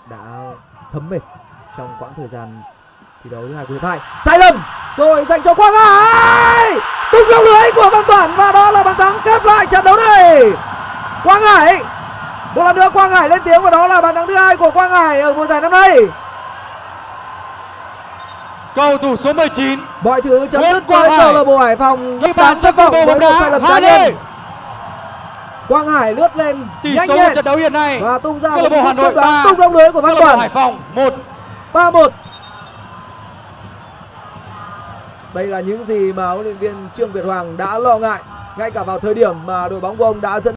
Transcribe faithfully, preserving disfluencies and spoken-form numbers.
đã thấm mệt trong quãng thời gian thi đấu thứ hai của hiệp hai. Sai lầm, cơ hội dành cho Quang Hải, tung vào lưới của Văn Toản và đó là bàn thắng khép lại trận đấu này. Quang Hải, một lần nữa Quang Hải lên tiếng và đó là bàn thắng thứ hai của Quang Hải ở mùa giải năm nay. Cầu thủ số mười chín. Mọi thứ chấm Nguyễn dứt Quang với Hải. câu lạc bộ Hải Phòng Ghi bàn cho câu lạc bộ bóng đá cá nhân. Quang Hải lướt lên Tỷ nhanh số nhẹn trận đấu hiện nay và tung ra câu lạc bộ Hà Nội ba, tung đông lưới của Văn câu lạc bộ Toản. Hải Phòng một. ba một. Đây là những gì mà huấn luyện viên Trương Việt Hoàng đã lo ngại ngay cả vào thời điểm mà đội bóng của ông đã dẫn